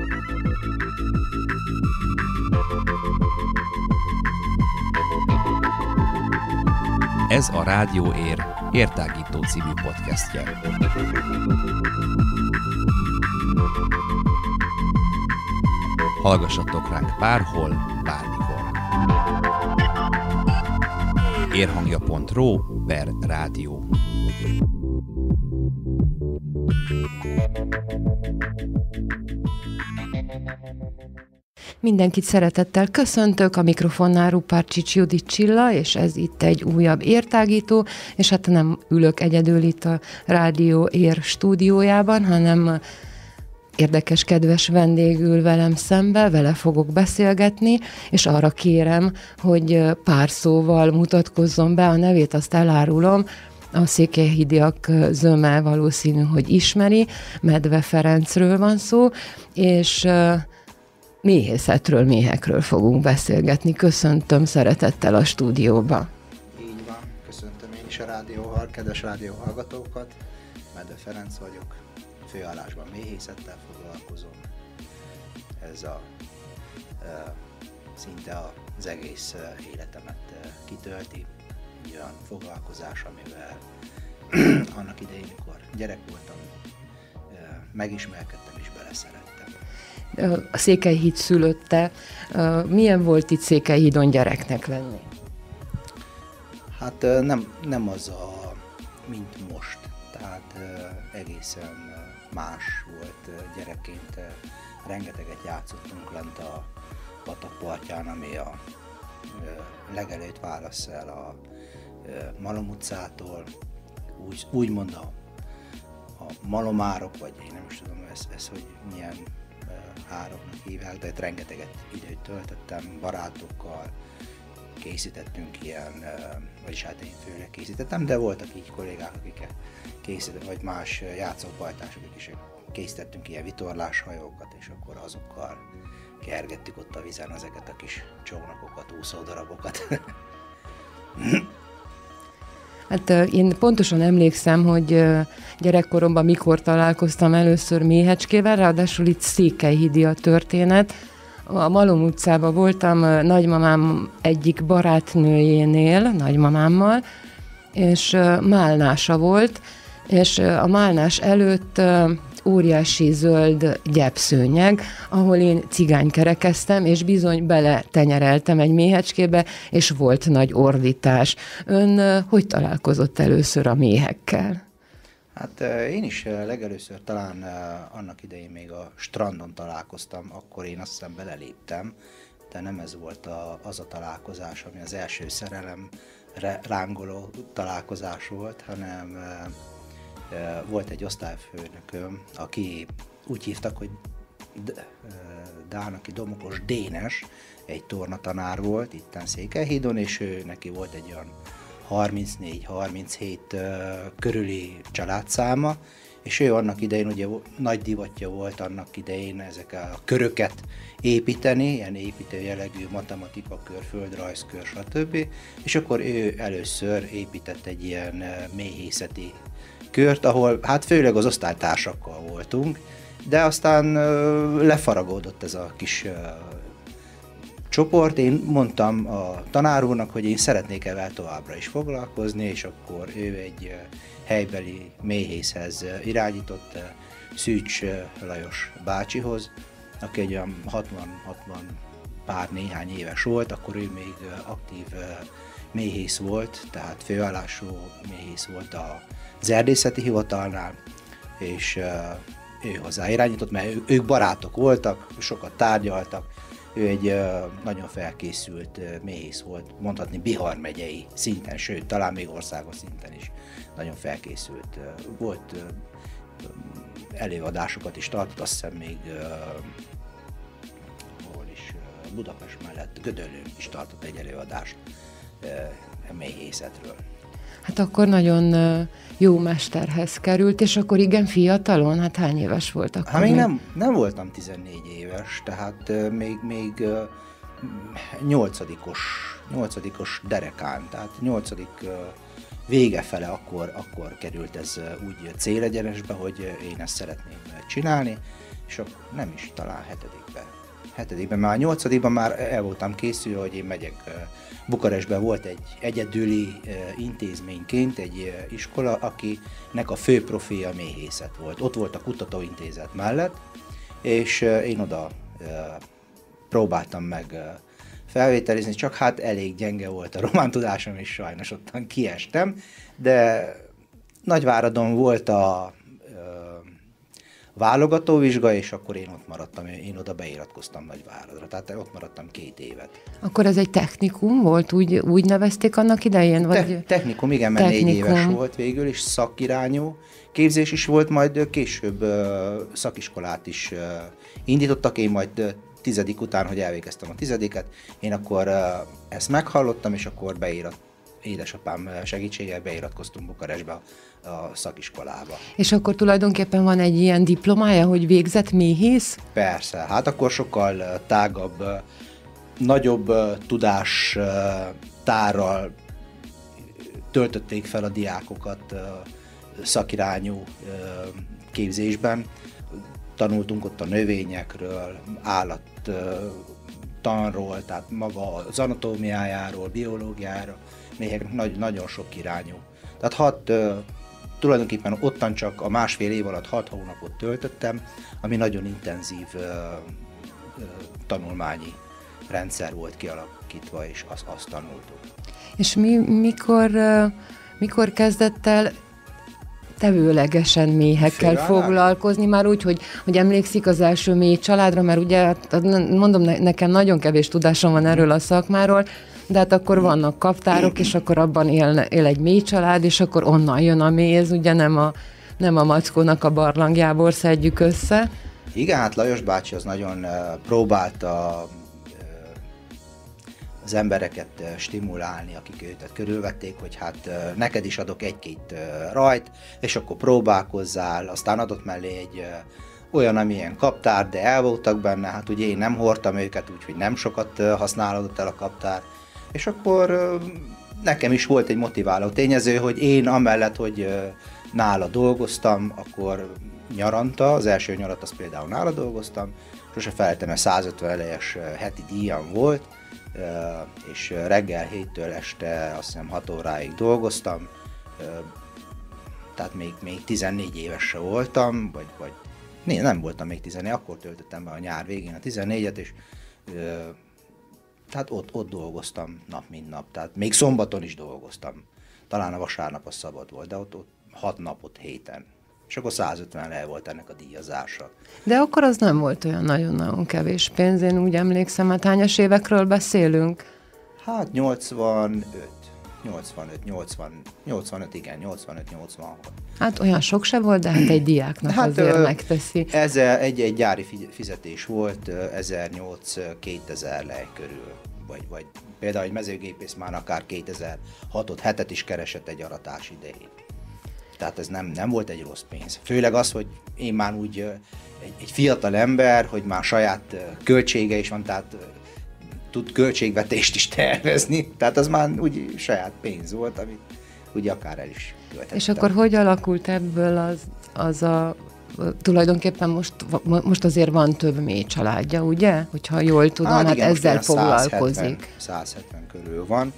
Ez a Rádió Ér Értágító című podcastje. Hallgassatok ránk bárhol, bármikor. érhangja.ro/rádió. Mindenkit szeretettel köszöntök, a mikrofonnál Rupárcsics Judit Csilla, és ez itt egy újabb értágító, és hát nem ülök egyedül itt a Rádió Ér stúdiójában, hanem érdekes, kedves vendég ül velem szembe, vele fogok beszélgetni, és arra kérem, hogy pár szóval mutatkozzon be, a nevét azt elárulom, a székelyhídiak zöme valószínű, hogy ismeri, Medve Ferencről van szó, és méhészetről, méhekről fogunk beszélgetni. Köszöntöm szeretettel a stúdióba. Így van, köszöntöm én is a kedves rádióhallgatókat. Medve Ferenc vagyok, főállásban méhészettel foglalkozom. Ez szinte az egész életemet kitölti. Egy olyan foglalkozás, amivel annak idején, mikor gyerek voltam, megismerkedtem és beleszerettem. A Székelyhíd szülötte. Milyen volt itt Székelyhídon gyereknek lenni? Hát nem az mint most. Tehát egészen más volt gyerekként. Rengeteget játszottunk lent a patak partján, ami a legelőtt válasz el a Malom utcától. Úgymond a malomárok, vagy én nem is tudom ez hogy milyen ároknak hívják, de rengeteget időt töltöttem barátokkal, készítettünk ilyen, vagyis hát én főleg készítettem, de voltak így kollégák, akik készítettek, vagy más játszópajtások is készítettünk ilyen vitorláshajókat, és akkor azokkal kergettük ott a vízen ezeket a kis csónakokat, úszódarabokat. Hát én pontosan emlékszem, hogy gyerekkoromban mikor találkoztam először méhecskével, ráadásul itt székelyhídi a történet. A Malom utcában voltam nagymamám egyik barátnőjénél, nagymamámmal, és málnása volt, és a málnás előtt óriási zöld gyepszőnyeg, ahol én cigánykerekeztem, és bizony beletenyereltem egy méhecskébe, és volt nagy ordítás. Ön hogy találkozott először a méhekkel? Hát én is legelőször talán annak idején még a strandon találkoztam, akkor én azt hiszem beleléptem, de nem ez volt az a találkozás, ami az első szerelemre rángoló találkozás volt, hanem volt egy osztályfőnököm, aki úgy hívtak, hogy Dánaki Domokos Dénes, egy tornatanár volt itten Székelyhídon, és ő neki volt egy olyan 34-37 körüli családszáma, és ő annak idején ugye nagy divatja volt annak idején ezek a köröket építeni, ilyen építő jellegű matematikakör, földrajzkör, stb. És akkor ő először épített egy ilyen méhészeti kört, ahol hát főleg az osztálytársakkal voltunk, de aztán lefaragódott ez a kis csoport. Én mondtam a tanár úrnak, hogy én szeretnék ezzel továbbra is foglalkozni, és akkor ő egy helybeli méhészhez irányított, Szűcs Lajos bácsihoz, aki egy olyan 60 pár néhány éves volt, akkor ő még aktív méhész volt, tehát főállású méhész volt az erdészeti hivatalnál, és ő hozzá irányított, mert ők barátok voltak, sokat tárgyaltak. Ő egy nagyon felkészült méhész volt, mondhatni Bihar megyei szinten, sőt, talán még országos szinten is nagyon felkészült. Volt előadásokat is tartott, azt hiszem még Budapest mellett Gödöllőn is tartott egy előadást méhészetről. Hát akkor nagyon jó mesterhez került, és akkor igen fiatalon, hát hány éves volt akkor? Hát még nem voltam 14 éves, tehát még 8-os derekán, tehát 8. vége fele akkor került ez úgy célegyenesbe, hogy én ezt szeretném csinálni, és akkor nem is, talán hetedikben, már a 8-ban már el voltam készülve, hogy én megyek. Bukarestben volt egy egyedüli intézményként egy iskola, akinek a fő profilja méhészet volt. Ott volt a kutatóintézet mellett, és én oda próbáltam meg felvételizni, csak hát elég gyenge volt a román tudásom, és sajnos ottan kiestem, de Nagyváradon volt a válogatóvizsga, és akkor én ott maradtam, én oda beiratkoztam Nagyváradra, tehát ott maradtam 2 évet. Akkor ez egy technikum volt, úgy nevezték annak idején? Vagy? Technikum, igen, mert 4 éves volt végül, és szakirányú képzés is volt, majd később szakiskolát is indítottak, én majd 10. után, hogy elvégeztem a 10-et, én akkor ezt meghallottam, és akkor édesapám segítségével beiratkoztunk Bukarestbe a szakiskolába. És akkor tulajdonképpen van egy ilyen diplomája, hogy végzett méhész? Persze, hát akkor sokkal tágabb, nagyobb tudás tárral töltötték fel a diákokat szakirányú képzésben. Tanultunk ott a növényekről, állattanról, tehát maga az anatómiájáról, biológiáról, nagyon sok irányú. Tehát tulajdonképpen ottan csak a 1,5 év alatt 6 hónapot töltöttem, ami nagyon intenzív tanulmányi rendszer volt kialakítva, és azt tanultuk. És mikor kezdett el tevőlegesen méhekkel foglalkozni, már úgy, hogy emlékszik az első méh családra, mert ugye, mondom, nekem nagyon kevés tudásom van erről a szakmáról, de hát akkor vannak kaptárok, és akkor abban él egy méh család, és akkor onnan jön a méh, ez ugye nem a Mackónak a barlangjából szedjük össze. Igen, hát Lajos bácsi az nagyon próbálta az embereket stimulálni, akik őt körülvették, hogy hát neked is adok 1-2 rajt, és akkor próbálkozzál, aztán adott mellé egy olyan, amilyen kaptár, de el voltak benne, hát ugye én nem hordtam őket, úgyhogy nem sokat használódott el a kaptár, és akkor nekem is volt egy motiváló tényező, hogy én amellett, hogy nála dolgoztam, akkor nyaranta, az első nyarat az például nála dolgoztam, sose felejtem, mert 150 elejes heti díjam volt, és reggel 7-től este azt hiszem 6 óráig dolgoztam, tehát még 14 éves se voltam, vagy nem voltam még 14, akkor töltöttem be a nyár végén a 14-et, és tehát ott dolgoztam nap mint nap, tehát még szombaton is dolgoztam, talán a vasárnap az szabad volt, de ott 6 napot héten. És akkor 150 lej volt ennek a díjazása. De akkor az nem volt olyan nagyon-nagyon kevés pénz, én úgy emlékszem, hát hányas évekről beszélünk? Hát 85, igen, 85-86. Hát olyan sok se volt, de hát egy diáknak azért megteszi. Ez egy gyári fizetés volt, 1800-2000 lej körül, vagy például egy mezőgépész már akár 2006-7-et is keresett egy aratás idején. Tehát ez nem volt egy rossz pénz. Főleg az, hogy én már úgy egy fiatal ember, hogy már saját költsége is van, tehát tud költségvetést is tervezni, tehát az már úgy saját pénz volt, amit úgy akár el is költettem. És akkor hogy alakult ebből az a tulajdonképpen most azért van több méh családja, ugye? Hogyha jól tudom, hát igen, ezzel foglalkozik. 170 körül van.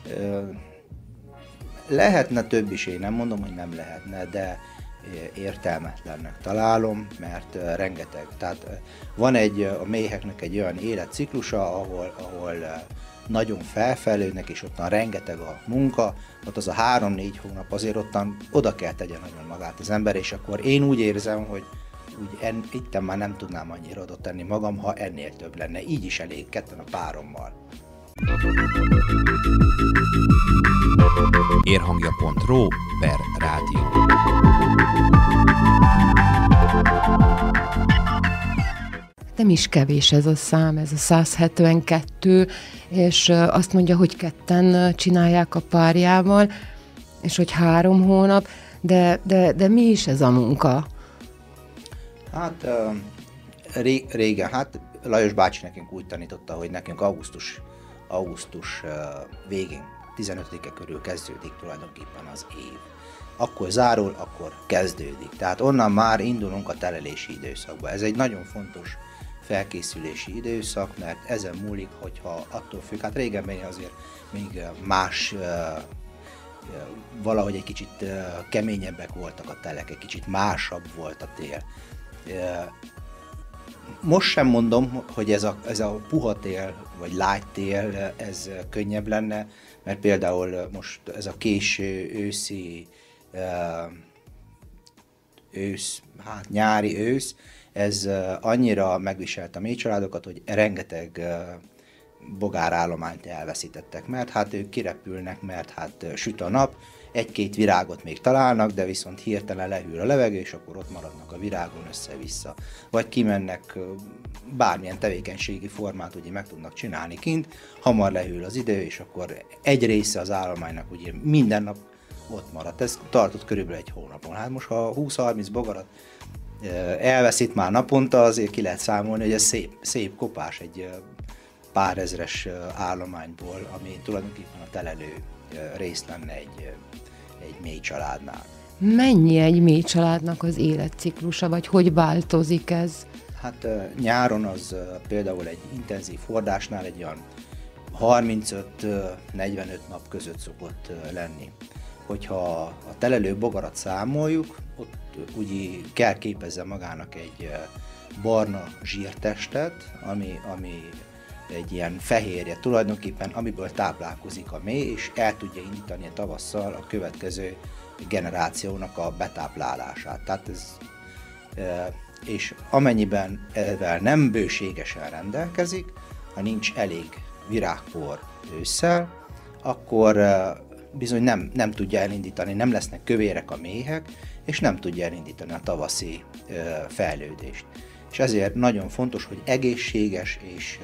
Lehetne több is, én nem mondom, hogy nem lehetne, de értelmetlennek találom, mert rengeteg. Tehát van a méheknek egy olyan életciklusa, ahol nagyon felfejlődnek, és ottan rengeteg a munka, ott az a 3-4 hónap azért ottan oda kell tegye nagyon magát az ember, és akkor én úgy érzem, hogy itten már nem tudnám annyira oda tenni magam, ha ennél több lenne. Így is elég, ketten a párommal. Érhangja.ro/rádió. Nem is kevés ez a szám, ez a 172, és azt mondja, hogy ketten csinálják a párjával, és hogy 3 hónap, de mi is ez a munka? Hát régen, hát Lajos bácsi nekünk úgy tanította, hogy nekünk augusztus végén, 15-e körül kezdődik tulajdonképpen az év. akkor zárul, akkor kezdődik. Tehát onnan már indulunk a telelési időszakba. Ez egy nagyon fontos felkészülési időszak, mert ezen múlik, hogyha attól függ, hát régenben azért még más, valahogy egy kicsit keményebbek voltak a telek, egy kicsit másabb volt a tél. Most sem mondom, hogy ez a puha tél, vagy lágy tél, ez könnyebb lenne, mert például most ez a késő őszi, nyári ősz, ez annyira megviselte a mély családokat, hogy rengeteg bogárállományt elveszítettek, mert hát ők kirepülnek, mert hát süt a nap, egy-két virágot még találnak, de viszont hirtelen lehűl a levegő, és akkor ott maradnak a virágon össze-vissza. Vagy kimennek, bármilyen tevékenységi formát ugye meg tudnak csinálni kint, hamar lehűl az idő, és akkor egy része az állománynak ugye minden nap ott maradt. Ez tartott körülbelül egy hónapon. Hát most ha 20-30 bogarat elveszít már naponta, azért ki lehet számolni, hogy ez szép kopás egy pár ezres állományból, ami tulajdonképpen a telelő rész lenne egy mély családnál. Mennyi egy mély családnak az életciklusa, vagy hogy változik ez? Hát nyáron az például egy intenzív hordásnál egy olyan 35-45 nap között szokott lenni. Hogyha a telelő bogarat számoljuk, ott úgy kell képezze magának egy barna zsírtestet, ami egy ilyen fehérje tulajdonképpen, amiből táplálkozik a méh, és el tudja indítani tavasszal a következő generációnak a betáplálását. Tehát ez, és amennyiben ezzel nem bőségesen rendelkezik, ha nincs elég virágpor ősszel, akkor bizony nem tudja elindítani, nem lesznek kövérek a méhek, és nem tudja elindítani a tavaszi fejlődést. És ezért nagyon fontos, hogy egészséges és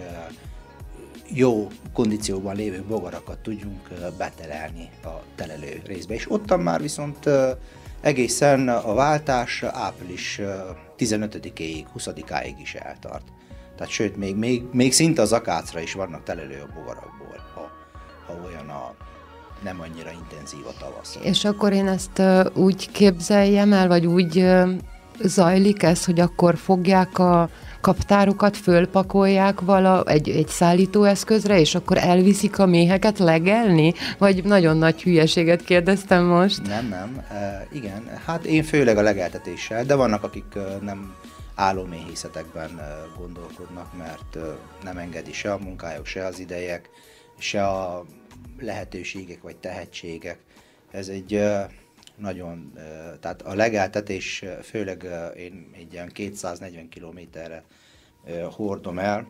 jó kondícióban lévő bogarakat tudjunk betelelni a telelő részbe. És ottan már viszont egészen a váltás április 15-éig, 20-áig is eltart. Tehát sőt, még szinte az akácra is vannak telelő a bogarakból, ha olyan nem annyira intenzív a tavasz. És akkor én ezt úgy képzeljem el, vagy úgy zajlik ez, hogy akkor fogják a kaptárukat, fölpakolják egy szállítóeszközre, és akkor elviszik a méheket legelni? Vagy nagyon nagy hülyeséget kérdeztem most? Nem. Igen, hát én főleg a legeltetéssel, de vannak, akik nem állóméhészetekben gondolkodnak, mert nem engedi se a munkájuk, se az idejek, se a lehetőségek vagy tehetségek. Ez egy nagyon, tehát a legeltetés, főleg én egy ilyen 240 kilométerre hordom el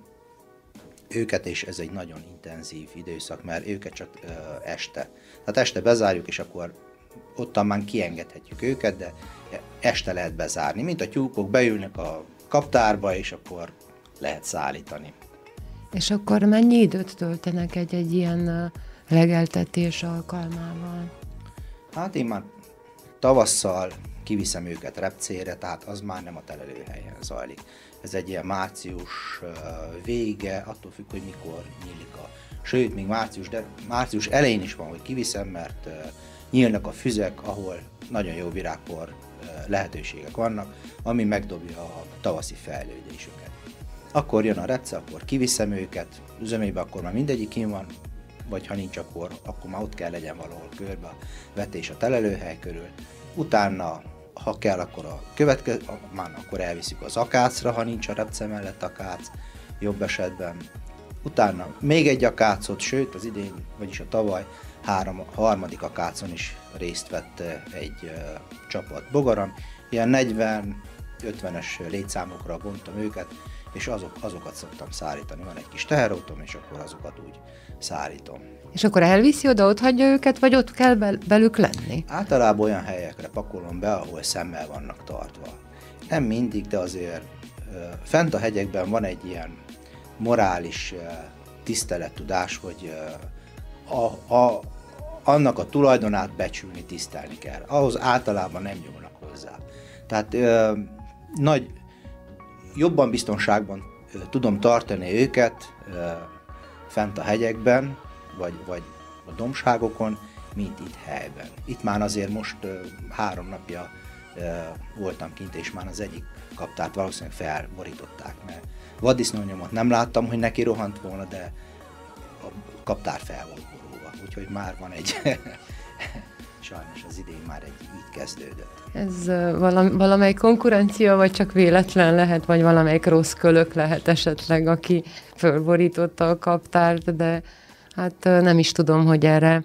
őket, és ez egy nagyon intenzív időszak, mert őket csak este. Tehát este bezárjuk, és akkor ottan már kiengedhetjük őket, de este lehet bezárni. Mint a tyúkok beülnek a kaptárba, és akkor lehet szállítani. És akkor mennyi időt töltenek egy ilyen legeltetés alkalmával? Hát én már tavasszal kiviszem őket repcére, tehát az már nem a telelőhelyen zajlik. Ez egy ilyen március vége, attól függ, hogy mikor nyílik sőt, még március elején is van, hogy kiviszem, mert nyílnak a füzek, ahol nagyon jó virágpor lehetőségek vannak, ami megdobja a tavaszi fejlődésüket. Akkor jön a repce, akkor kiviszem őket, üzemében akkor már mindegyik kín van, vagy ha nincs, akkor már ott kell legyen valahol körbe a vetés a telelőhely körül. Utána, ha kell, akkor akkor elviszük az akácra, ha nincs a repce mellett akác, jobb esetben. Utána még egy akácot, sőt az idén, vagyis a tavaly harmadik akácon is részt vett egy csapat bogaram. Ilyen 40-50-es létszámokra bontom őket, és azokat szoktam szállítani. Van egy kis teherautóm, és akkor azokat úgy szállítom. És akkor elviszi oda, ott hagyja őket, vagy ott kell velük lenni? Általában olyan helyekre pakolom be, ahol szemmel vannak tartva. Nem mindig, de azért fent a hegyekben van egy ilyen morális tisztelettudás, hogy annak a tulajdonát becsülni, tisztelni kell. Ahhoz általában nem nyúlnak hozzá. Tehát jobban biztonságban tudom tartani őket fent a hegyekben, vagy a dombságokon, mint itt helyben. Itt már azért most 3 napja voltam kint, és már az egyik kaptárt valószínűleg felborították, mert vaddisznónyomot nem láttam, hogy neki rohant volna, de a kaptár fel volt borulva, úgyhogy már van egy, sajnos az idén már egy így kezdődött. Ez valamelyik konkurencia, vagy csak véletlen lehet, vagy valamelyik rossz kölök lehet esetleg, aki fölborította a kaptárt, de hát nem is tudom, hogy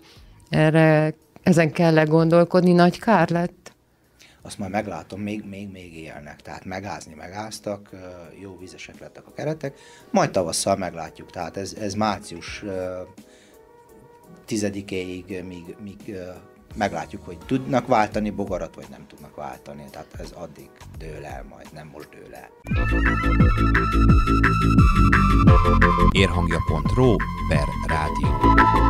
ezen kell gondolkodni, nagy kár lett. Azt majd meglátom, még élnek, tehát megáztak, jó vizesek lettek a keretek, majd tavasszal meglátjuk, tehát ez március 10-éig, míg meglátjuk, hogy tudnak váltani bogarat, vagy nem tudnak váltani, tehát ez addig dől el majd, nem most dől el. Érhangja.ro/rádió.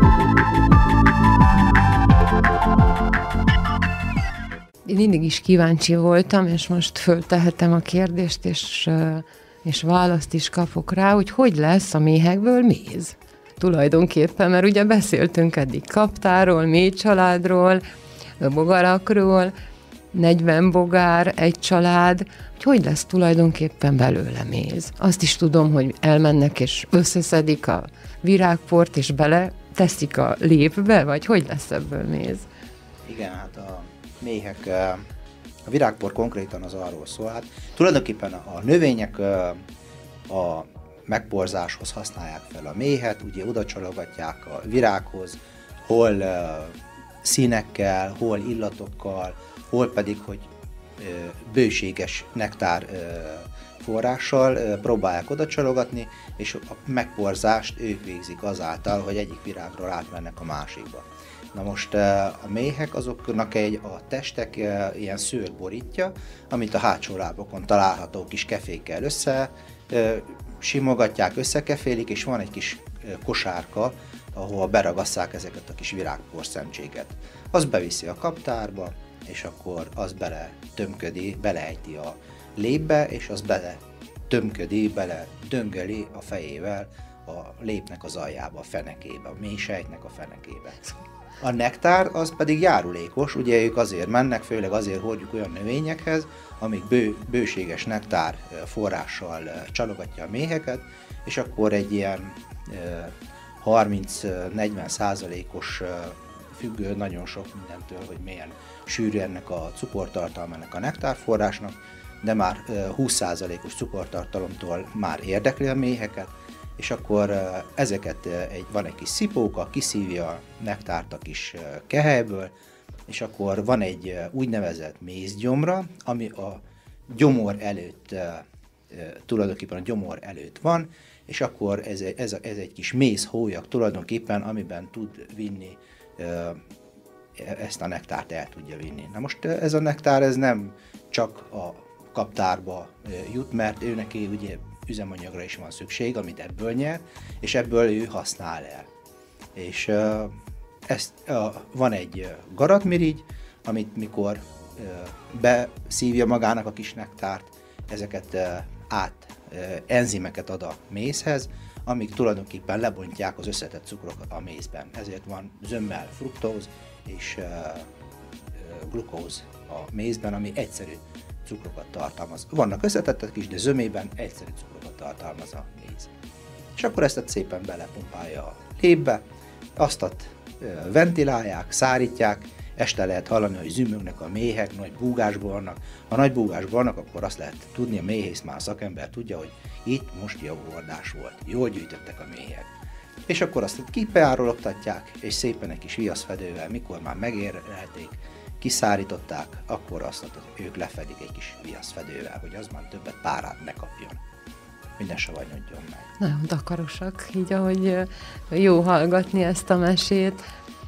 Én mindig is kíváncsi voltam, és most föltehetem a kérdést, és választ is kapok rá, hogy lesz a méhekből méz. Tulajdonképpen, mert ugye beszéltünk eddig kaptáról, méhcsaládról, bogarakról, 40 bogár, egy család, hogy lesz tulajdonképpen belőle méz. Azt is tudom, hogy elmennek és összeszedik a virágport, és bele teszik a lépbe, vagy hogy lesz ebből méz? Igen, hát a méhek, a virágpor konkrétan az arról szól, hát tulajdonképpen a növények a megporzáshoz használják fel a méhet, ugye oda csalogatják a virághoz, hol színekkel, hol illatokkal, hol pedig, hogy bőséges nektár forrással próbálják oda csalogatni, és a megporzást ők végzik azáltal, hogy egyik virágról átmennek a másikba. Na most a méhek azoknak a testek ilyen szőr borítja, amit a hátsó lábokon található kis kefékkel össze simogatják, összekefélik, és van egy kis kosárka, ahol beragasszák ezeket a kis virágporszemcséket. Az beviszi a kaptárba, és akkor az beleejti a lépbe, és az bele döngeli a fejével a lépnek az aljába, a fenekébe, a méhsejtnek a fenekébe. A nektár az pedig járulékos, ugye ők azért mennek, főleg azért hordjuk olyan növényekhez, amik bőséges nektár forrással csalogatja a méheket, és akkor egy ilyen 30-40%-os függő nagyon sok mindentől, hogy milyen sűrű ennek a cukortartalma ennek a nektárforrásnak, de már 20%-os cukortartalomtól már érdekli a méheket, és akkor ezeket van egy kis szipóka, kiszívja a nektárt a kis kehelyből, és akkor van egy úgynevezett mézgyomra, ami a gyomor előtt, tulajdonképpen a gyomor előtt van, és akkor ez egy kis mézhólyag tulajdonképpen, amiben tud vinni, ezt a nektárt el tudja vinni. Na most ez a nektár ez nem csak a kaptárba jut, mert ő neki ugye üzemanyagra is van szükség, amit ebből nyer, és ebből ő használ el. És van egy garatmirigy, amit mikor beszívja magának a kis nektárt, ezeket enzimeket ad a mézhez, amik tulajdonképpen lebontják az összetett cukrokat a mézben. Ezért van zömmel fruktóz és glukóz a mézben, ami egyszerű cukrokat tartalmaz. Vannak összetettek is, de zömében egyszerű cukrokat tartalmaz a méz. És akkor ezt szépen belepumpálja a lépbe, azt ventilálják, szárítják, este lehet hallani, hogy zümögnek a méhek, nagy búgásban vannak. Ha nagy búgásban vannak, akkor azt lehet tudni, a méhész már szakember tudja, hogy itt most jó hordás volt, jól gyűjtöttek a méhek. És akkor azt kipeárologtatják, és szépen egy kis viaszfedővel, mikor már megérelték, kiszárították, akkor azt ők lefedik egy kis viaszfedővel, hogy az már többet párát ne kapjon. Minden savanyodjon meg. Nagyon takarosak, így ahogy jó hallgatni ezt a mesét.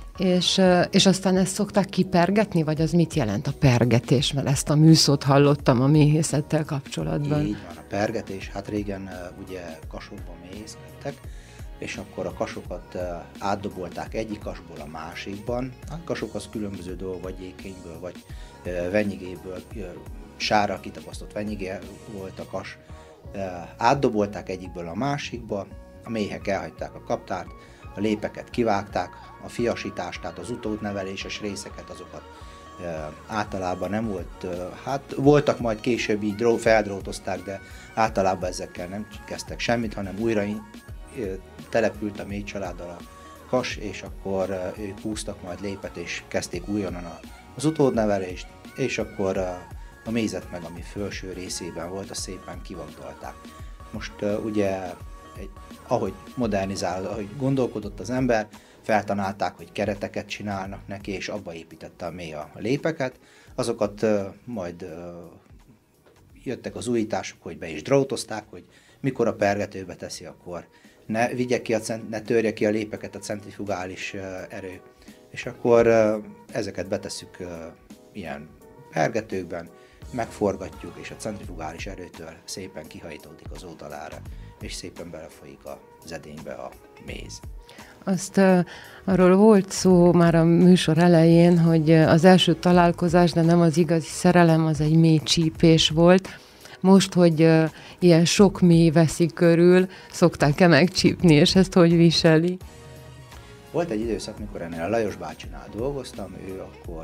És aztán ezt szokták kipergetni, vagy az mit jelent a pergetés? Mert ezt a műszót hallottam a méhészettel kapcsolatban. Így van, a pergetés, hát régen ugye kasokban méhészkedtek, és akkor a kasokat átdobolták egyik kasból a másikban. A kasok az különböző dolgok, vagy jékényből, vagy venyigéből, sárra kitapasztott venyigé volt a kas. Átdobolták egyikből a másikba, a méhek elhagyták a kaptárt, a lépeket kivágták, a fiasítást, tehát az utódneveléses részeket, azokat általában nem volt, hát voltak majd később így feldrótozták, de általában ezekkel nem kezdtek semmit, hanem újra települt a mély családdal a kas, és akkor ők húztak majd lépet, és kezdték újonnan az utódnevelést, és akkor a mézet meg, ami felső részében volt, azt szépen kivagdalták. Most ugye, ahogy modernizálódott, ahogy gondolkodott az ember, feltanálták, hogy kereteket csinálnak neki, és abba építette a mély a lépeket. Azokat majd jöttek az újítások, hogy be is drótozták, hogy mikor a pergetőbe teszi, akkor ne vigye ki, ne törje ki a lépeket a centrifugális erő. És akkor ezeket betesszük ilyen pergetőkben, megforgatjuk, és a centrifugális erőtől szépen kihajítódik az oldalára, és szépen belefolyik az edénybe a méz. Azt arról volt szó már a műsor elején, hogy az első találkozás, de nem az igazi szerelem, az egy mély csípés volt. Most, hogy ilyen sok mély veszi körül, szokták-e megcsípni, és ezt hogy viseli? Volt egy időszak, mikor ennél a Lajos bácsinál dolgoztam, ő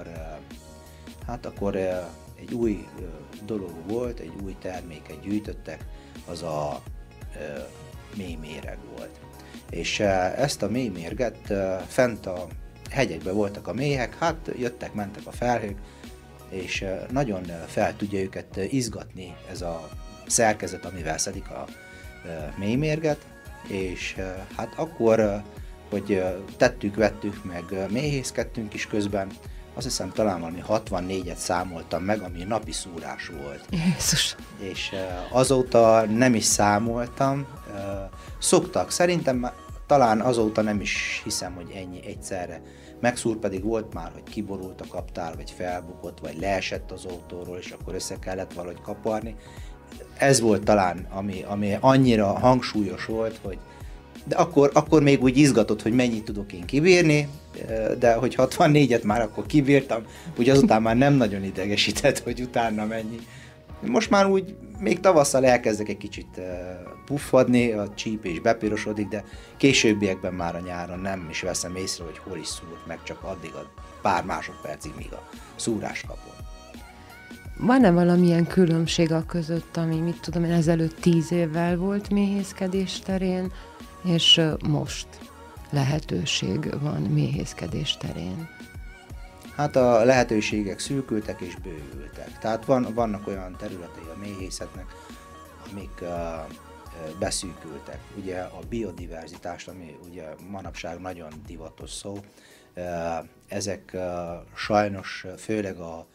akkor egy új dolog volt, egy új terméket gyűjtöttek, az a mély méreg volt. És ezt a mély mérget fent a hegyekben voltak a méhek, hát jöttek, mentek a felhők, és nagyon fel tudja őket izgatni ez a szerkezet, amivel szedik a mély mérget, és hát akkor, hogy tettük, vettük, meg méhészkedtünk is közben, azt hiszem talán valami 64-et számoltam meg, ami napi szúrás volt. Jézus! És azóta nem is számoltam. Szoktak, szerintem talán azóta nem is hiszem, hogy ennyi egyszerre megszúr, pedig volt már, hogy kiborult a kaptár, vagy felbukott, vagy leesett az autóról, és akkor össze kellett valahogy kaparni. Ez volt talán, ami annyira hangsúlyos volt, hogy de akkor még úgy izgatott, hogy mennyit tudok én kibírni, de hogy 64-et már akkor kibírtam, úgy azután már nem nagyon idegesített, hogy utána mennyi. Most már úgy, még tavasszal elkezdek egy kicsit puffadni, a csípés bepirosodik, de későbbiekben már a nyáron nem is veszem észre, hogy hol is szúrt meg, csak addig a pár másodpercig, míg a szúrás kapom. Van-e valamilyen különbség a között, ami, mit tudom én, ezelőtt 10 évvel volt méhészkedés terén, és most lehetőség van méhészkedés terén? Hát a lehetőségek szűkültek és bővültek. Tehát vannak olyan területei a méhészetnek, amik beszűkültek. Ugye a biodiverzitást, ami ugye manapság nagyon divatos szó, ezek sajnos főleg a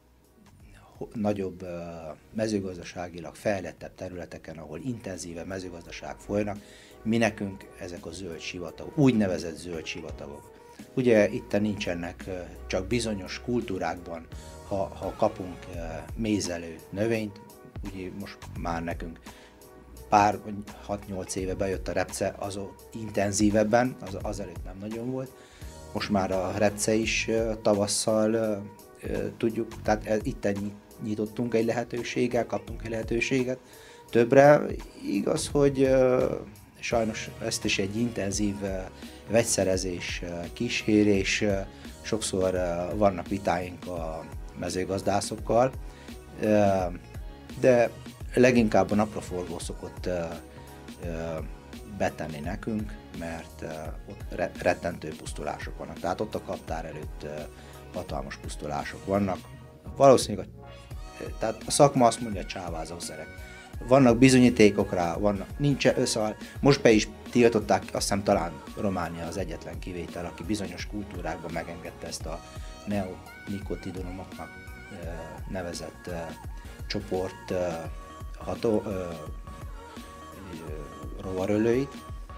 nagyobb mezőgazdaságilag fejlettebb területeken, ahol intenzíve mezőgazdaság folynak, mi nekünk ezek a zöld sivatagok, úgynevezett zöld sivatagok. Ugye itt nincsenek csak bizonyos kultúrákban, ha kapunk mézelő növényt, ugye most már nekünk pár 6-8 éve bejött a repce, az intenzívebben, azelőtt nem nagyon volt. Most már a repce is tavasszal tudjuk, tehát itt nyitottunk egy lehetőséggel, kaptunk egy lehetőséget többre. Igaz, hogy sajnos ezt is egy intenzív vegyszerezés kísér, és sokszor vannak vitáink a mezőgazdászokkal, de leginkább a napraforgó szokott betenni nekünk, mert ott rettentő pusztulások vannak. Tehát ott a kaptár előtt hatalmas pusztulások vannak. Valószínűleg tehát a szakma azt mondja, csávázószerek. Vannak bizonyítékok rá, nincs összeáll. Most be is tiltották, azt hiszem talán Románia az egyetlen kivétel, aki bizonyos kultúrákban megengedte ezt a neonikotidonomoknak nevezett csoport rovarölőit,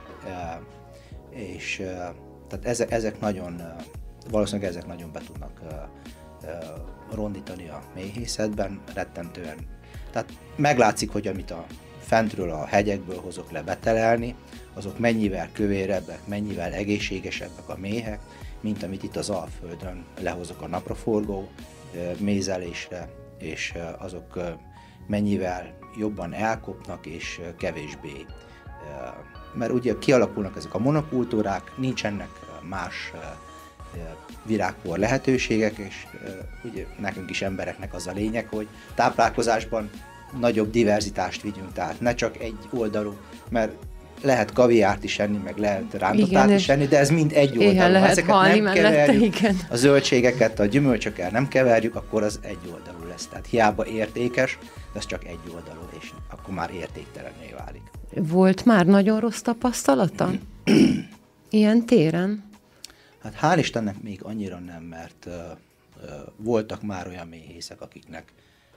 és tehát ezek nagyon, valószínűleg ezek nagyon be tudnak rondítani a méhészetben, rettentően. Tehát meglátszik, hogy amit a fentről a hegyekből hozok le betelelni, azok mennyivel kövérebbek, mennyivel egészségesebbek a méhek, mint amit itt az Alföldön lehozok a napraforgó mézelésre, és azok mennyivel jobban elkopnak és kevésbé mert ugye kialakulnak ezek a monokultúrák, nincsenek más virágpor lehetőségek, és ugye nekünk is embereknek az a lényeg, hogy táplálkozásban nagyobb diverzitást vigyünk, tehát ne csak egy oldalú, mert lehet kaviárt is enni, meg lehet rántotát is enni, de ez mind egy oldalú. Lehet ezeket halni nem keverjük, a zöldségeket, a gyümölcsökkel nem keverjük, akkor az egy oldalú lesz. Tehát hiába értékes, de ez csak egy oldalú, és akkor már értéktelenné válik. Volt már nagyon rossz tapasztalata? Ilyen téren? Hát hál' Istennek még annyira nem, mert voltak már olyan méhészek, akiknek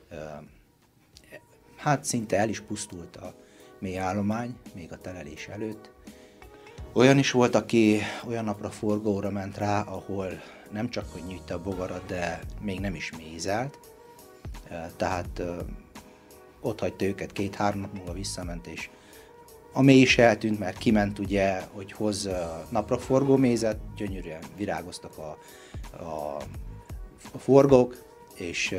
hát szinte el is pusztult a mélyállomány, még a telelés előtt. Olyan is volt, aki olyan napra forgóra ment rá, ahol nem csak hogy nyűjte a bogarat, de még nem is mézelt. Tehát ott hagyta őket 2-3 nap múlva visszament, és a mély is eltűnt, mert kiment ugye, hogy hoz napraforgó mézet, gyönyörűen virágoztak a forgók, és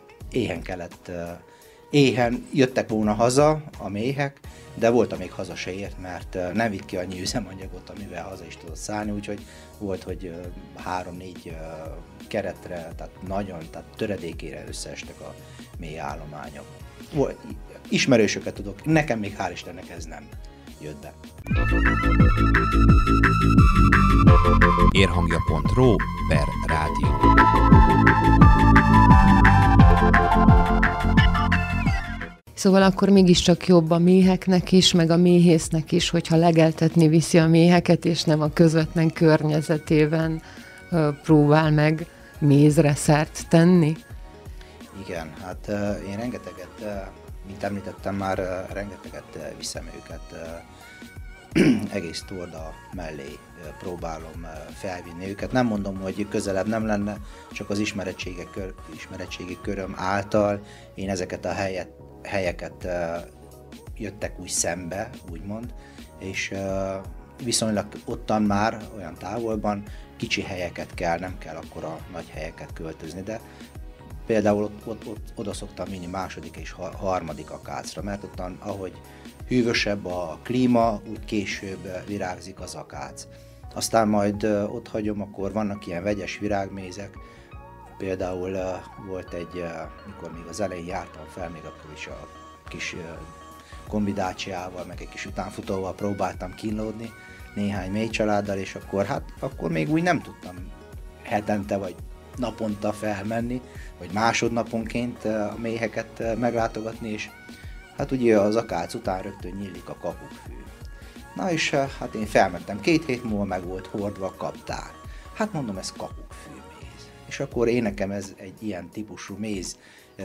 éhen jöttek volna haza a méhek, de volt, amíg haza se ért, mert nem vitt ki annyi üzemanyagot, amivel haza is tudott szállni, úgyhogy volt, hogy 3-4 keretre, tehát töredékére összeestek a mély állományok. Ismerősöket tudok, nekem még hál' Istennek ez nem jött be. Érhangja.ro/rádió. Szóval akkor mégiscsak jobb a méheknek is, meg a méhésznek is, hogyha legeltetni viszi a méheket, és nem a közvetlen környezetében próbál meg mézre szert tenni? Igen, hát én rengeteget, mint említettem már, rengeteget viszem őket, egész torda mellé próbálom felvinni őket. Nem mondom, hogy közelebb nem lenne, csak az ismeretségi köröm által én ezeket a helyeket jöttek úgy szembe, úgymond, és viszonylag ottan már olyan távolban kicsi helyeket kell, nem kell akkora nagy helyeket költözni, de például ott oda szoktam vinni második és harmadik akácra, mert ottan, ahogy hűvösebb a klíma, úgy később virágzik az akác. Aztán majd ott hagyom, akkor vannak ilyen vegyes virágmézek, például volt mikor még az elején jártam fel, még akkor is a kis kombidácsiával, meg egy kis utánfutóval próbáltam kínlódni néhány mély családdal, és akkor még úgy nem tudtam hetente vagy naponta felmenni, vagy másodnaponként a méheket meglátogatni, és hát ugye az akác után rögtön nyílik a kakukkfű. Na és hát én felmentem, 2 hét múlva meg volt hordva a kaptár. Hát mondom, ez kakukkfűméz. És akkor én nekem ez egy ilyen típusú méz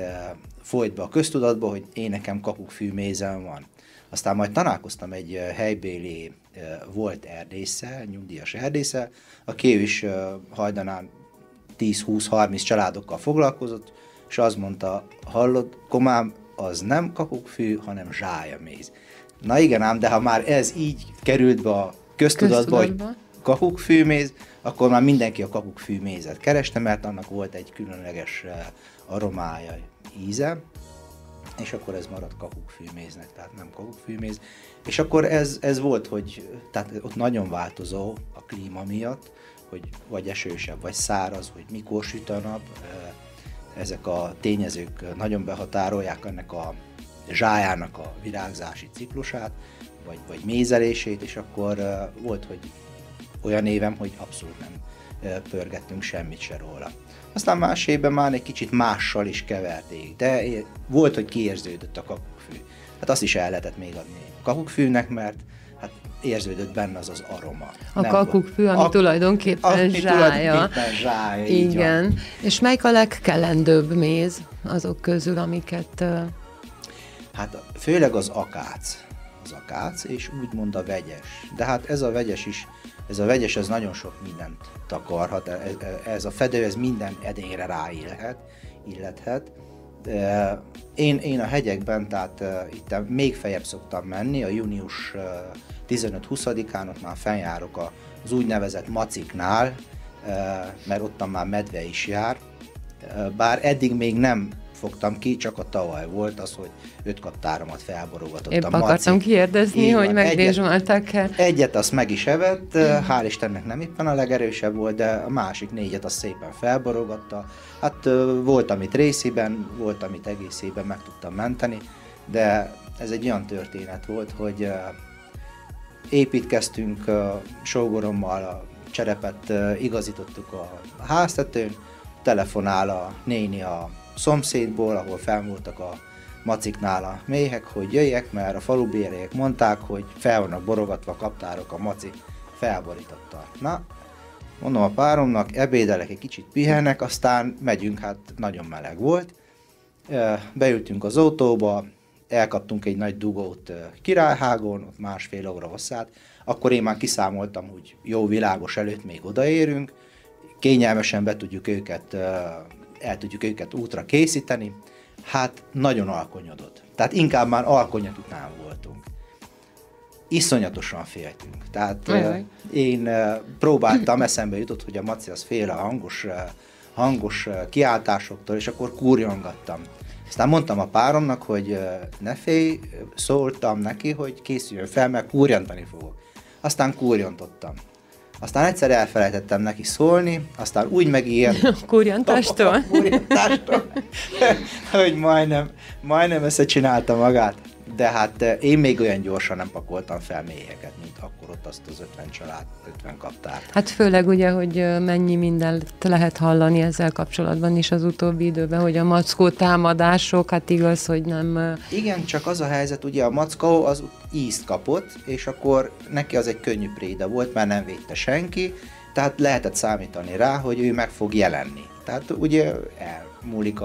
folyt be a köztudatba, hogy én nekem kakukkfűmézem van. Aztán majd találkoztam egy helybéli volt erdésszel, nyugdíjas erdésszel, aki ő is hajdanán 10-20-30 családokkal foglalkozott, és azt mondta, hallod, komám, az nem kakukkfű, hanem zsájaméz. Na igen ám, de ha már ez így került be a köztudatba, hogy kakukkfűméz, akkor már mindenki a kakukkfűmézet kereste, mert annak volt egy különleges aromája, íze, és akkor ez maradt kakukkfűméznek, tehát nem kakukkfűméz. És akkor ez volt, hogy tehát ott nagyon változó a klíma miatt, hogy vagy esősebb, vagy száraz, hogy mikor süt a nap, ezek a tényezők nagyon behatárolják ennek a zsájának a virágzási ciklusát, vagy mézelését, és akkor volt, hogy olyan évem, hogy abszolút nem pörgettünk semmit se róla. Aztán más évben már egy kicsit mással is keverték, de volt, hogy kiérződött a kakukkfű. Hát azt is el lehetett még adni kakukkfűnek, mert hát érződött benne az aroma. A kakukkfű, ami tulajdonképpen zsája. Igen. És melyik a legkelendőbb méz azok közül, amiket... Hát főleg az akác. Az akác, és úgymond a vegyes. De hát ez a vegyes, ez nagyon sok mindent takarhat. Ez a fedő, ez minden edényre ráillethet. Én a hegyekben, tehát itt még feljebb szoktam menni, a június 15-20-án ott már fennjárok az úgynevezett maciknál, mert ottan már medve is jár. Bár eddig még nem fogtam ki, csak a tavaly volt az, hogy 5 kaptáromat felborogatott Épp a maci. akartam kérdezni, hogy megdézsoltak-e. Egyet azt meg is evett, hál' Istennek nem éppen a legerősebb volt, de a másik 4-et azt szépen felborogatta. Hát volt, amit részében, volt, amit egészében meg tudtam menteni, de ez egy olyan történet volt, hogy építkeztünk sógorommal, a cserepet igazítottuk a háztetőn, telefonál a néni a szomszédból, ahol felmúltak a maciknál a méhek, hogy jöjjek, mert a falubériek mondták, hogy fel vannak borogatva a kaptárok, a maci felborította. Na, mondom a páromnak, ebédelek, egy kicsit pihennek, aztán megyünk, hát nagyon meleg volt. Beültünk az autóba, elkaptunk egy nagy dugót Királyhágon, ott 1,5 óra hosszát, akkor én már kiszámoltam, hogy jó világos előtt még odaérünk, kényelmesen el tudjuk őket útra készíteni, hát nagyon alkonyodott. Tehát inkább már alkonyat után voltunk. Iszonyatosan féltünk. Tehát én próbáltam, eszembe jutott, hogy a maci az fél a hangos kiáltásoktól, és akkor kúrjongattam. Aztán mondtam a páromnak, hogy ne félj, szóltam neki, hogy készüljön fel, mert kúrjantani fogok. Aztán kúrjontottam. Aztán egyszer elfelejtettem neki szólni, aztán úgy megijedt. A kúrjantástól? A kúrjantástól, hogy majdnem összecsinálta magát. De hát én még olyan gyorsan nem pakoltam fel méheket, mint akkor ott azt az 50 család, 50 kaptár. Hát főleg ugye, hogy mennyi mindent lehet hallani ezzel kapcsolatban is az utóbbi időben, hogy a mackó támadások, hát igaz, hogy nem... Igen, csak az a helyzet, ugye a mackó az ízt kapott, és akkor neki az egy könnyű préda volt, mert nem védte senki, tehát lehetett számítani rá, hogy ő meg fog jelenni. Tehát ugye elmúlik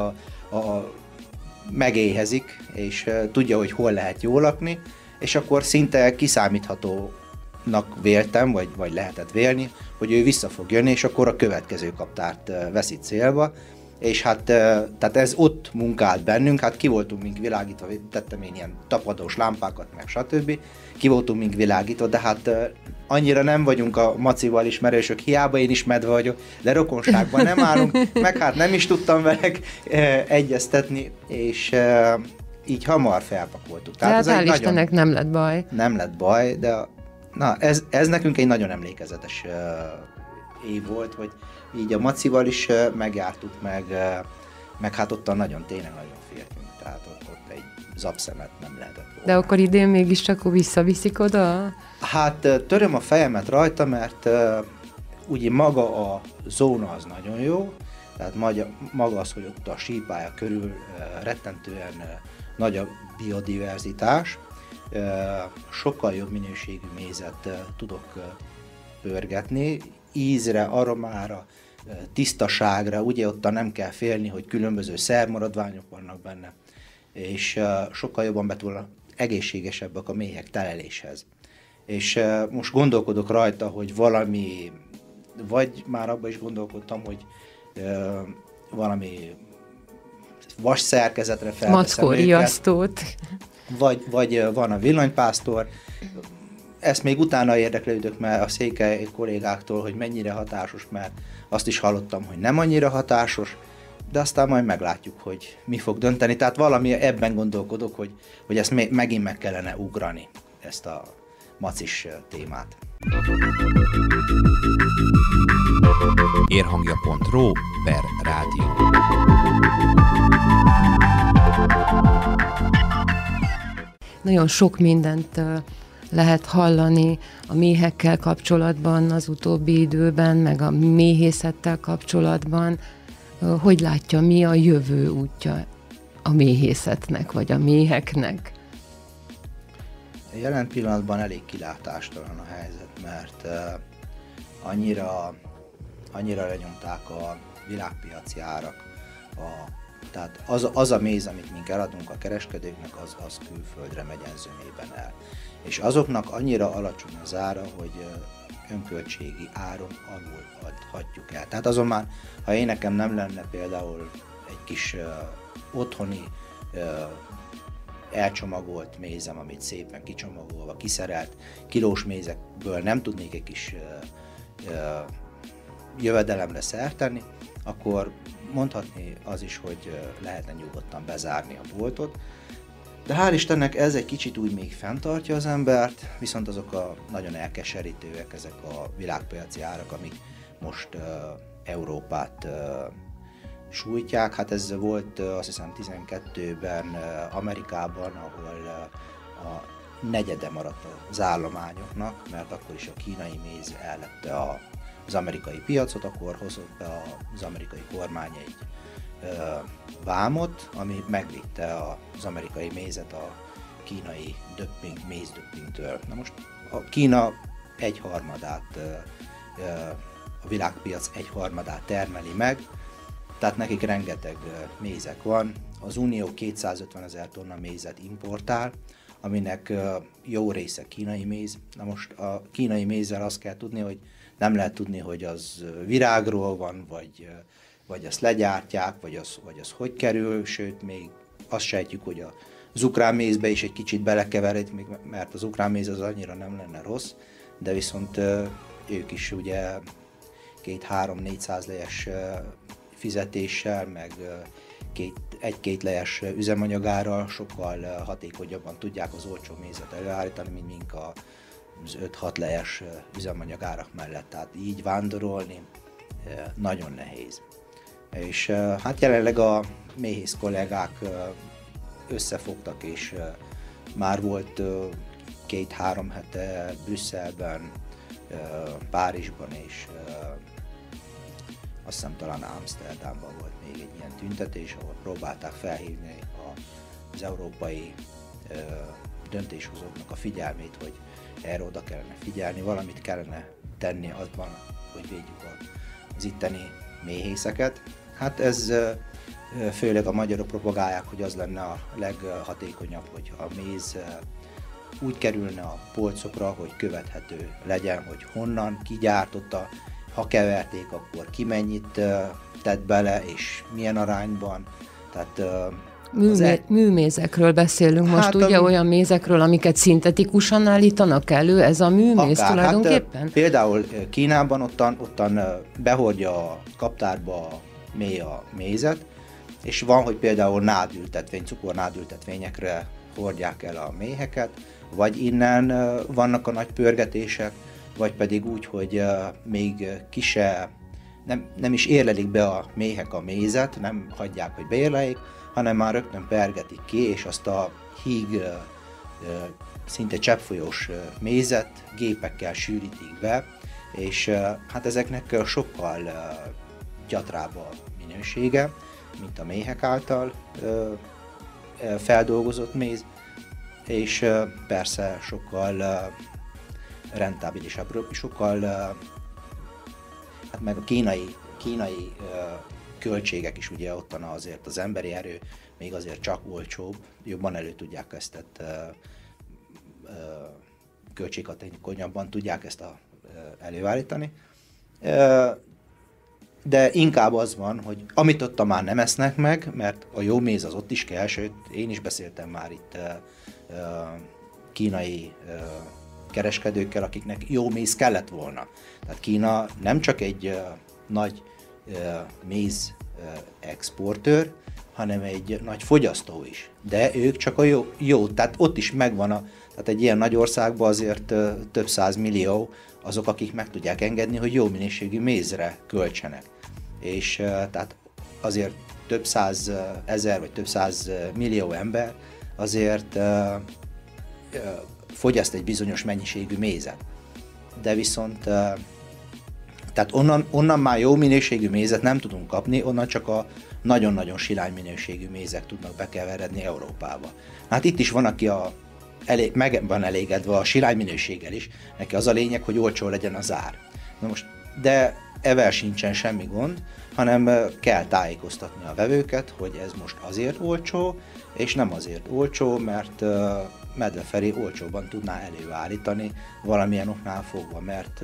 megéhezik, és tudja, hogy hol lehet jól lakni, és akkor szinte kiszámíthatónak véltem, vagy lehetett vélni, hogy ő vissza fog jönni, és akkor a következő kaptárt veszi célba, és hát tehát ez ott munkált bennünk, hát ki voltunk mink világítva, tettem én ilyen tapadós lámpákat, meg stb. Ki voltunk mink világítva, de hát annyira nem vagyunk a macival ismerősök, hiába én is medve vagyok, de rokonságban nem állunk, meg hát nem is tudtam velek egyeztetni, és így hamar felpakoltuk. Tehát hál' Istennek nem lett baj. Nem lett baj, de na, ez nekünk egy nagyon emlékezetes év volt, hogy így a macival is megjártuk, meg hát ottan tényleg nagyon féltünk, tehát ott egy zapszemet nem lehetett volna. De akkor idén mégiscsak visszaviszik oda? Hát töröm a fejemet rajta, mert ugye maga a zóna az nagyon jó, tehát maga az, hogy ott a sípálya körül rettentően nagy a biodiverzitás, sokkal jobb minőségű mézet tudok pörgetni, ízre, aromára, tisztaságra, ugye ott nem kell félni, hogy különböző szermaradványok vannak benne, és sokkal jobban egészségesebbek a méhek teleléshez. És most gondolkodok rajta, hogy valami, vagy már abban is gondolkodtam, hogy valami vas szerkezetre felveszem mackóriasztót. Vagy van a villanypásztor. Ezt még utána érdeklődök, mert a székely kollégáktól, hogy mennyire hatásos, mert azt is hallottam, hogy nem annyira hatásos, de aztán majd meglátjuk, hogy mi fog dönteni. Tehát valami ebben gondolkodok, hogy ezt megint meg kellene ugrani, ezt a macis témát. Érhangja.ro/rádió. Nagyon sok mindent lehet hallani a méhekkel kapcsolatban az utóbbi időben, meg a méhészettel kapcsolatban. Hogy látja, mi a jövő útja a méhészetnek, vagy a méheknek? Jelen pillanatban elég kilátástalan a helyzet, mert annyira lenyomták a világpiaci árak. Tehát az a méz, amit mink eladunk a kereskedőknek, az külföldre megy zömében el. És azoknak annyira alacsony az ára, hogy önköltségi áron alul adhatjuk el. Tehát azon már, ha én nekem nem lenne például egy kis otthoni elcsomagolt mézem, amit szépen kicsomagolva, kiszerelt kilós mézekből nem tudnék egy kis jövedelemre szert tenni, akkor mondhatni az is, hogy lehetne nyugodtan bezárni a boltot. De hál' Istennek ez egy kicsit úgy még fenntartja az embert, viszont azok a nagyon elkeserítőek, ezek a világpiaci árak, amik most Európát sújtják. Hát ez volt azt hiszem 12-ben Amerikában, ahol a negyede maradt az állományoknak, mert akkor is a kínai méz ellepte az amerikai piacot, akkor hozott be az amerikai kormány egy vámot, ami megvédte az amerikai mézet a kínai mézdöppingtől. Na most a Kína egyharmadát, a világpiac egyharmadát termeli meg, tehát nekik rengeteg mézek van. Az Unió 250 000 tonna mézet importál, aminek jó része kínai méz. Na most a kínai mézzel azt kell tudni, hogy nem lehet tudni, hogy az virágról van, vagy azt legyártják, vagy az hogy kerül, sőt, még azt sejtjük, hogy az ukrán mézbe is egy kicsit belekeveredik, mert az ukrán méz az annyira nem lenne rossz, de viszont ők is ugye 2-3-400 lejes fizetéssel, meg 1-2 lejes üzemanyagárral sokkal hatékonyabban tudják az olcsó mézet előállítani, mint mink az 5-6 lejes üzemanyagárak mellett. Tehát így vándorolni nagyon nehéz. És hát jelenleg a méhész kollégák összefogtak, és már volt 2-3 hete Brüsszelben, Párizsban, és azt hiszem talán Amsterdamban volt még egy ilyen tüntetés, ahol próbálták felhívni az európai döntéshozóknak a figyelmét, hogy erre oda kellene figyelni, valamit kellene tenni azban, hogy védjük az itteni méhészeket. Hát ez főleg a magyarok propagálják, hogy az lenne a leghatékonyabb, hogy a méz úgy kerülne a polcokra, hogy követhető legyen, hogy honnan, ki gyártotta, ha keverték, akkor ki mennyit tett bele, és milyen arányban. Tehát műmézekről beszélünk most, ugye olyan mézekről, amiket szintetikusan állítanak elő, ez a műméz akár, tulajdonképpen? Hát, például Kínában ottan behordja a kaptárba mély a mézet, és van, hogy például cukornádültetvényekre hordják el a méheket, vagy innen vannak a nagy pörgetések, vagy pedig úgy, hogy még nem is érlelik be a méhek a mézet, nem hagyják, hogy beérleljék, hanem már rögtön pergetik ki, és azt a híg szinte cseppfolyós mézet gépekkel sűrítik be, és hát ezeknek sokkal gyatrább a minősége, mint a méhek által feldolgozott méz, és persze sokkal rentábilisabb, sokkal, hát meg a kínai költségek is ugye ottan azért az emberi erő még azért csak olcsóbb, jobban elő tudják ezt, költséghatékonyabban tudják ezt előállítani. De inkább az van, hogy amit ott már nem esznek meg, mert a jó méz az ott is kell, sőt, én is beszéltem már itt kínai kereskedőkkel, akiknek jó méz kellett volna. Tehát Kína nem csak egy nagy méz exportőr, hanem egy nagy fogyasztó is. De ők csak a jó, tehát ott is megvan tehát egy ilyen nagy országban azért több 100 millió azok, akik meg tudják engedni, hogy jó minőségű mézre költsenek. És tehát azért több 100 000 vagy több 100 millió ember azért fogyaszt egy bizonyos mennyiségű mézet. De viszont tehát onnan már jó minőségű mézet nem tudunk kapni, onnan csak a nagyon-nagyon silány minőségű mézek tudnak bekeveredni Európába. Hát itt is van, aki meg van elégedve a silány minőséggel is, neki az a lényeg, hogy olcsó legyen az ár. Na most, de evel sincsen semmi gond, hanem kell tájékoztatni a vevőket, hogy ez most azért olcsó, és nem azért olcsó, mert Medveferi olcsóban tudná előállítani valamilyen oknál fogva, mert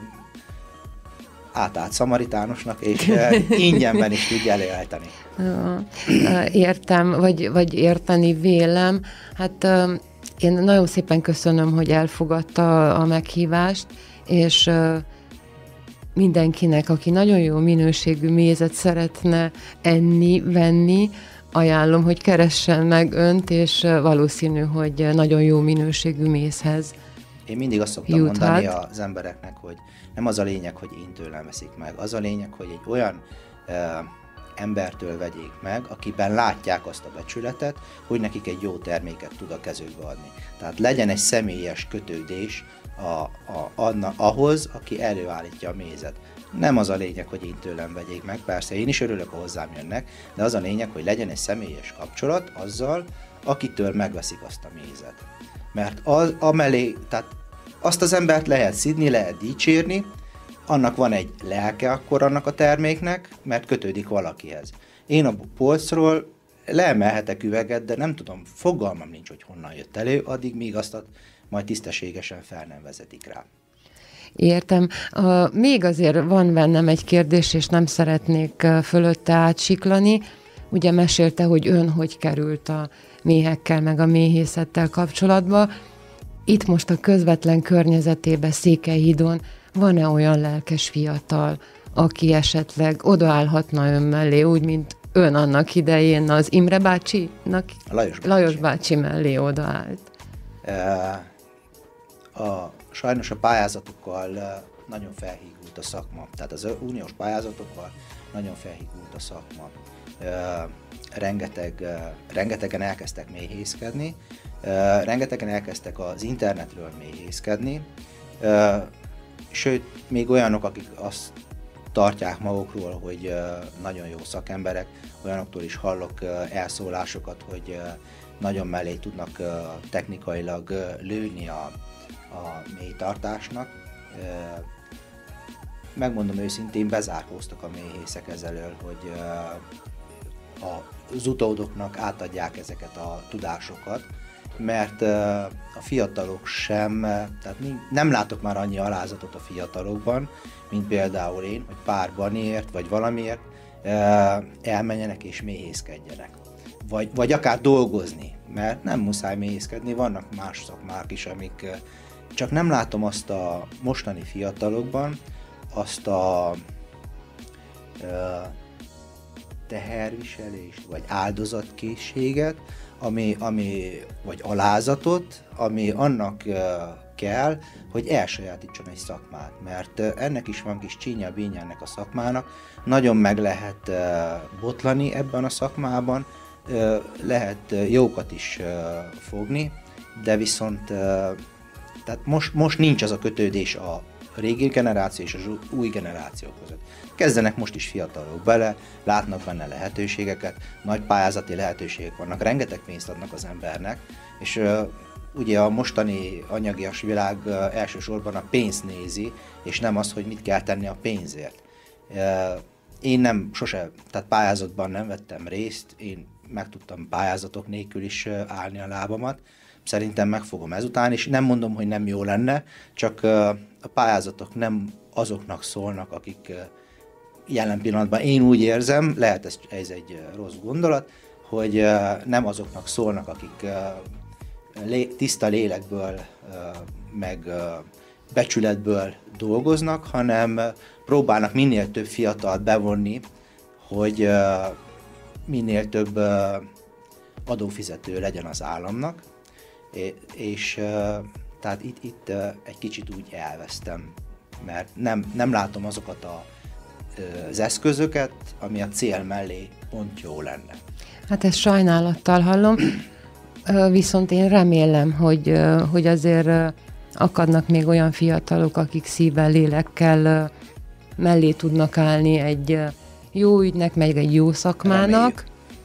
átállt szamaritánosnak, és ingyenben is tudja előállítani. Értem, vagy érteni vélem. Hát én nagyon szépen köszönöm, hogy elfogadta a meghívást, és mindenkinek, aki nagyon jó minőségű mézet szeretne enni, venni, ajánlom, hogy keressen meg önt, és valószínű, hogy nagyon jó minőségű mézhez Én mindig azt szoktam juthat. mondani az embereknek, hogy nem az a lényeg, hogy én tőlem veszik meg, az a lényeg, hogy egy olyan embertől vegyék meg, akiben látják azt a becsületet, hogy nekik egy jó terméket tud a kezükbe adni. Tehát legyen egy személyes kötődés ahhoz, aki előállítja a mézet. Nem az a lényeg, hogy én tőlem vegyék meg, persze én is örülök, ha hozzám jönnek, de az a lényeg, hogy legyen egy személyes kapcsolat azzal, akitől megveszik azt a mézet. Mert amellé, tehát azt az embert lehet szidni, lehet dicsérni, annak van egy lelke akkor annak a terméknek, mert kötődik valakihez. Én a polcról leemelhetek üveget, de nem tudom, fogalmam nincs, hogy honnan jött elő, addig míg azt majd tisztességesen fel nem vezetik rá. Értem. Még azért van bennem egy kérdés, és nem szeretnék fölötte átsiklani. Ugye mesélte, hogy ön hogy került a méhekkel, meg a méhészettel kapcsolatba. Itt most a közvetlen környezetében, Székelyhídon van-e olyan lelkes fiatal, aki esetleg odaállhatna ön mellé, úgy, mint ön annak idején az Imre bácsinak, Lajos bácsi mellé odaállt? Sajnos a pályázatokkal nagyon felhígult a szakma. Tehát az uniós pályázatokkal nagyon felhígult a szakma. Rengetegen elkezdtek méhészkedni, rengetegen elkezdtek az internetről méhészkedni, sőt, még olyanok, akik azt tartják magukról, hogy nagyon jó szakemberek, olyanoktól is hallok elszólásokat, hogy nagyon mellé tudnak technikailag lőni a mélytartásnak. Megmondom őszintén, bezárkóztak a méhészek ezelől, hogy az utódoknak átadják ezeket a tudásokat, mert a fiatalok sem, tehát nem látok már annyi alázatot a fiatalokban, mint például én, hogy pár baniért vagy valamiért elmenjenek és méhészkedjenek. Vagy akár dolgozni, mert nem muszáj méhészkedni, vannak más szakmák is, amik csak nem látom azt a mostani fiatalokban, azt a teherviselést, vagy áldozatkészséget, vagy alázatot, ami annak kell, hogy elsajátítson egy szakmát, mert ennek is van kis csínya-bínya ennek a szakmának, nagyon meg lehet botlani ebben a szakmában, lehet jókat is fogni, de viszont tehát most nincs az a kötődés a régi generáció és az új generáció között. Kezdenek most is fiatalok bele, látnak benne lehetőségeket, nagy pályázati lehetőségek vannak, rengeteg pénzt adnak az embernek, és ugye a mostani anyagias világ elsősorban a pénzt nézi, és nem az, hogy mit kell tenni a pénzért. Én tehát pályázatban nem vettem részt, én meg tudtam pályázatok nélkül is állni a lábamat. Szerintem megfogom ezután, és nem mondom, hogy nem jó lenne, csak a pályázatok nem azoknak szólnak, akik jelen pillanatban én úgy érzem, lehet ez egy rossz gondolat, hogy nem azoknak szólnak, akik tiszta lélekből, meg becsületből dolgoznak, hanem próbálnak minél több fiatalt bevonni, hogy minél több adófizető legyen az államnak, és tehát itt egy kicsit úgy elvesztem, mert nem látom azokat az eszközöket, ami a cél mellé pont jó lenne. Hát ezt sajnálattal hallom, viszont én remélem, hogy azért akadnak még olyan fiatalok, akik szívvel, lélekkel mellé tudnak állni egy jó ügynek, meg egy jó szakmának,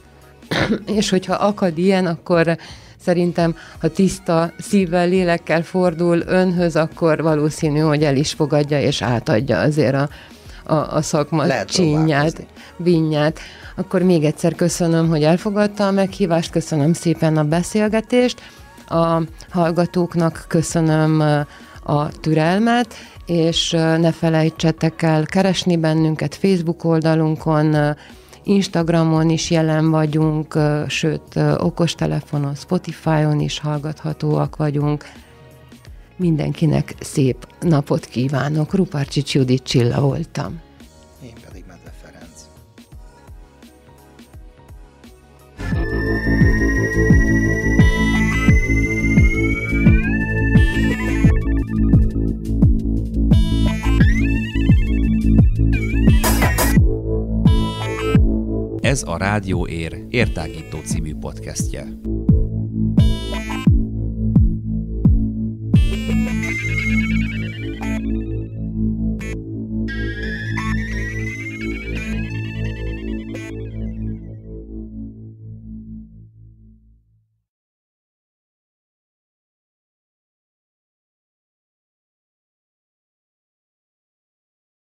és hogyha akad ilyen, akkor szerintem, ha tiszta szívvel, lélekkel fordul önhöz, akkor valószínű, hogy el is fogadja és átadja azért a szakma csínyát, bínyát. Akkor még egyszer köszönöm, hogy elfogadta a meghívást, köszönöm szépen a beszélgetést, a hallgatóknak köszönöm a türelmet, és ne felejtsetek el keresni bennünket Facebook oldalunkon, Instagramon is jelen vagyunk, sőt, okostelefonon, Spotify-on is hallgathatóak vagyunk. Mindenkinek szép napot kívánok. Rupárcsics Judit Csilla voltam. Én pedig Medve Ferenc. Ez a Rádió Ér értágító című podcastje.